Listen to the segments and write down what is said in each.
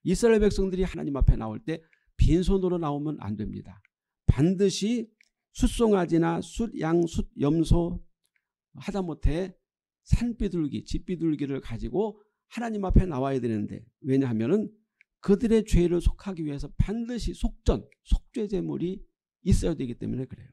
이스라엘 백성들이 하나님 앞에 나올 때 빈손으로 나오면 안 됩니다. 반드시 숫송아지나 숫양, 숫염소 하다못해 산비둘기, 집비둘기를 가지고 하나님 앞에 나와야 되는데, 왜냐하면 그들의 죄를 속하기 위해서 반드시 속죄 제물이 있어야 되기 때문에 그래요.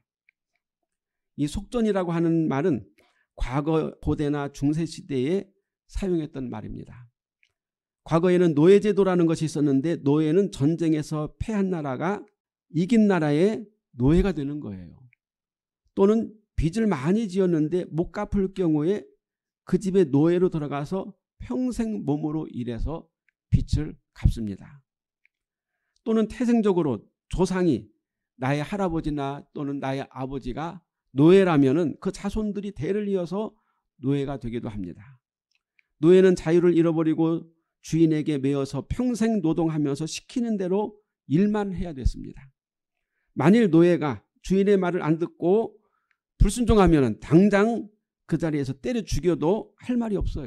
이 속전이라고 하는 말은 과거 고대나 중세시대에 사용했던 말입니다. 과거에는 노예제도라는 것이 있었는데, 노예는 전쟁에서 패한 나라가 이긴 나라의 노예가 되는 거예요. 또는 빚을 많이 지었는데 못 갚을 경우에 그 집에 노예로 들어가서 평생 몸으로 일해서 빚을 갚습니다. 또는 태생적으로 조상이 나의 할아버지나 또는 나의 아버지가 노예라면은 그 자손들이 대를 이어서 노예가 되기도 합니다. 노예는 자유를 잃어버리고 주인에게 매여서 평생 노동하면서 시키는 대로 일만 해야 됐습니다. 만일 노예가 주인의 말을 안 듣고 불순종하면 당장 그 자리에서 때려 죽여도 할 말이 없어요.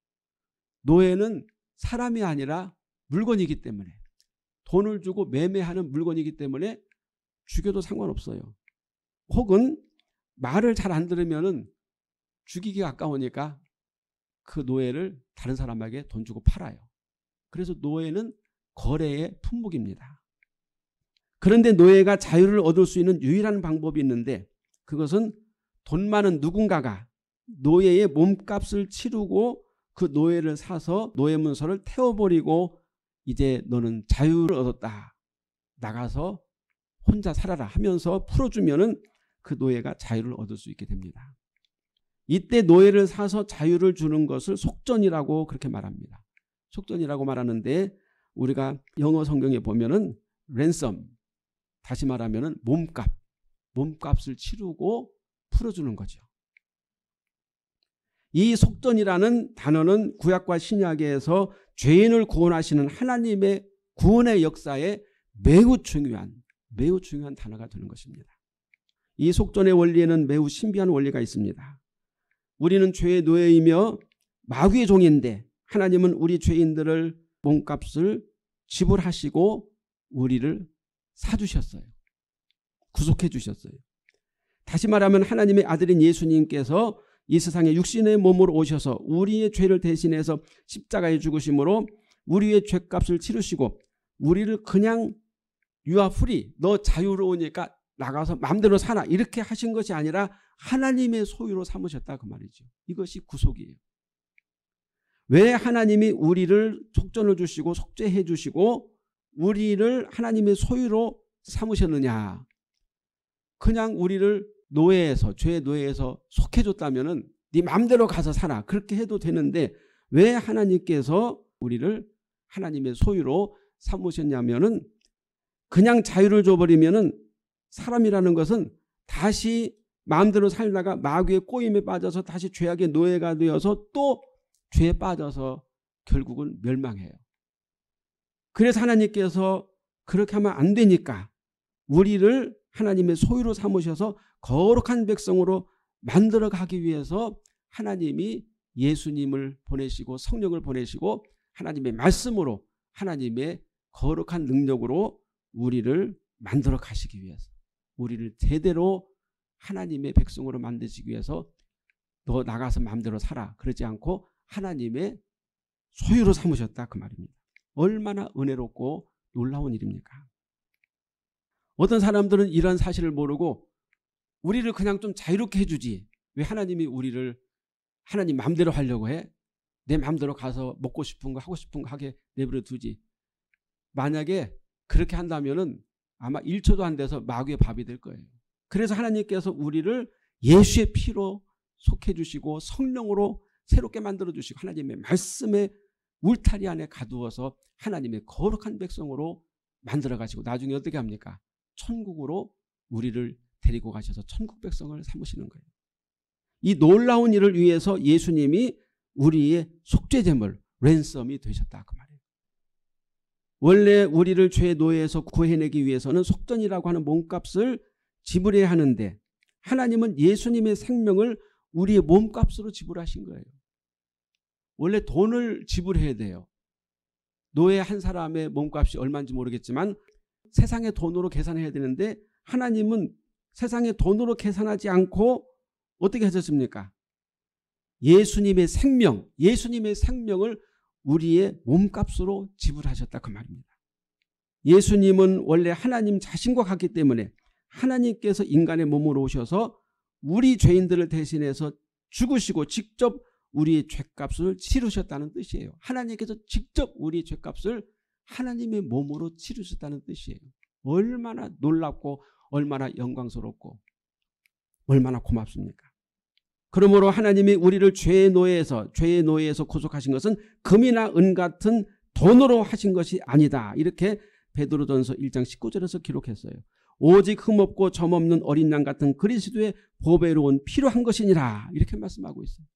노예는 사람이 아니라 물건이기 때문에, 돈을 주고 매매하는 물건이기 때문에 죽여도 상관없어요. 혹은 말을 잘 안 들으면 죽이기가 아까우니까 그 노예를 다른 사람에게 돈 주고 팔아요. 그래서 노예는 거래의 품목입니다. 그런데 노예가 자유를 얻을 수 있는 유일한 방법이 있는데, 그것은 돈 많은 누군가가 노예의 몸값을 치르고 그 노예를 사서 노예 문서를 태워버리고 이제 너는 자유를 얻었다, 나가서 혼자 살아라 하면서 풀어주면은 그 노예가 자유를 얻을 수 있게 됩니다. 이때 노예를 사서 자유를 주는 것을 속전이라고 그렇게 말합니다. 속전이라고 말하는데, 우리가 영어 성경에 보면은 랜섬, 다시 말하면은 몸값을 치르고 풀어주는 거죠. 이 속전이라는 단어는 구약과 신약에서 죄인을 구원하시는 하나님의 구원의 역사에 매우 중요한 단어가 되는 것입니다. 이 속전의 원리에는 매우 신비한 원리가 있습니다. 우리는 죄의 노예이며 마귀의 종인데, 하나님은 우리 죄인들을 몸값을 지불하시고 우리를 사주셨어요. 구속해 주셨어요. 다시 말하면 하나님의 아들인 예수님께서 이 세상에 육신의 몸으로 오셔서 우리의 죄를 대신해서 십자가에 죽으심으로 우리의 죄값을 치르시고 우리를 그냥 You are free, 너 자유로우니까 나가서 마음대로 살아, 이렇게 하신 것이 아니라 하나님의 소유로 삼으셨다, 그 말이죠. 이것이 구속이에요. 왜 하나님이 우리를 속전을 주시고 속죄해 주시고 우리를 하나님의 소유로 삼으셨느냐? 그냥 우리를 노예에서, 죄의 노예에서 속해줬다면은 네 마음대로 가서 살아, 그렇게 해도 되는데 왜 하나님께서 우리를 하나님의 소유로 삼으셨냐면은, 그냥 자유를 줘버리면은 사람이라는 것은 다시 마음대로 살다가 마귀의 꼬임에 빠져서 다시 죄악의 노예가 되어서 또 죄에 빠져서 결국은 멸망해요. 그래서 하나님께서 그렇게 하면 안 되니까 우리를 하나님의 소유로 삼으셔서 거룩한 백성으로 만들어 가기 위해서 하나님이 예수님을 보내시고 성령을 보내시고 하나님의 말씀으로, 하나님의 거룩한 능력으로 우리를 만들어 가시기 위해서, 우리를 제대로 하나님의 백성으로 만드시기 위해서 너 나가서 마음대로 살아, 그러지 않고 하나님의 소유로 삼으셨다, 그 말입니다. 얼마나 은혜롭고 놀라운 일입니까? 어떤 사람들은 이런 사실을 모르고 우리를 그냥 좀 자유롭게 해주지, 왜 하나님이 우리를 하나님 마음대로 하려고 해? 내 마음대로 가서 먹고 싶은 거 하고 싶은 거 하게 내버려 두지. 만약에 그렇게 한다면은 아마 1초도 안 돼서 마귀의 밥이 될 거예요. 그래서 하나님께서 우리를 예수의 피로 속해 주시고 성령으로 새롭게 만들어 주시고 하나님의 말씀의 울타리 안에 가두어서 하나님의 거룩한 백성으로 만들어 가시고 나중에 어떻게 합니까? 천국으로 우리를 데리고 가셔서 천국 백성을 삼으시는 거예요. 이 놀라운 일을 위해서 예수님이 우리의 속죄제물, 랜섬이 되셨다, 그 말이에요. 원래 우리를 죄의 노예에서 구해내기 위해서는 속전이라고 하는 몸값을 지불해야 하는데, 하나님은 예수님의 생명을 우리의 몸값으로 지불하신 거예요. 원래 돈을 지불해야 돼요. 노예 한 사람의 몸값이 얼마인지 모르겠지만 세상의 돈으로 계산해야 되는데 하나님은 세상의 돈으로 계산하지 않고 어떻게 하셨습니까? 예수님의 생명을 우리의 몸값으로 지불하셨다 그 말입니다. 예수님은 원래 하나님 자신과 같기 때문에 하나님께서 인간의 몸으로 오셔서 우리 죄인들을 대신해서 죽으시고 직접 우리의 죄값을 치르셨다는 뜻이에요. 하나님께서 직접 우리의 죄값을 하나님의 몸으로 치르셨다는 뜻이에요. 얼마나 놀랍고 얼마나 영광스럽고 얼마나 고맙습니까? 그러므로 하나님이 우리를 죄의 노예에서 구속하신 것은 금이나 은 같은 돈으로 하신 것이 아니다. 이렇게 베드로전서 1장 19절에서 기록했어요. 오직 흠없고 점없는 어린 양 같은 그리스도의 보배로운 피로 한 것이니라. 이렇게 말씀하고 있어요.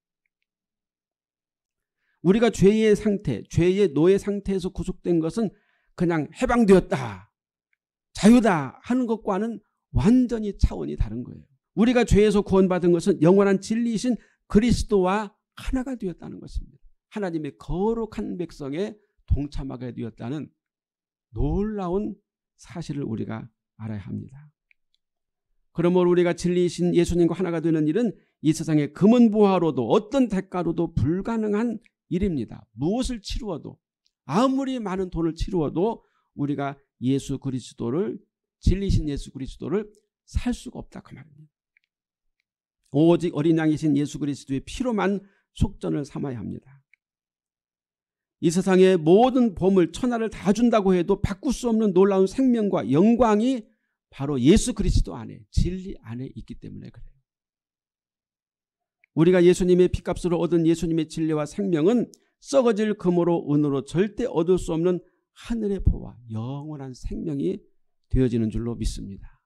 우리가 죄의 상태, 죄의 노예 상태에서 구속된 것은 그냥 해방되었다, 자유다 하는 것과는 완전히 차원이 다른 거예요. 우리가 죄에서 구원받은 것은 영원한 진리이신 그리스도와 하나가 되었다는 것입니다. 하나님의 거룩한 백성에 동참하게 되었다는 놀라운 사실을 우리가 알아야 합니다. 그러므로 우리가 진리이신 예수님과 하나가 되는 일은 이 세상의 금은 보화로도 어떤 대가로도 불가능한 일입니다. 무엇을 치루어도, 아무리 많은 돈을 치루어도 우리가 예수 그리스도를, 진리이신 예수 그리스도를 살 수가 없다 그 말입니다. 오직 어린 양이신 예수 그리스도의 피로만 속전을 삼아야 합니다. 이 세상의 모든 보물 천하를 다 준다고 해도 바꿀 수 없는 놀라운 생명과 영광이 바로 예수 그리스도 안에, 진리 안에 있기 때문에 그래요. 우리가 예수님의 피값으로 얻은 예수님의 진리와 생명은 썩어질 금으로 은으로 절대 얻을 수 없는 하늘의 보화, 영원한 생명이 되어지는 줄로 믿습니다.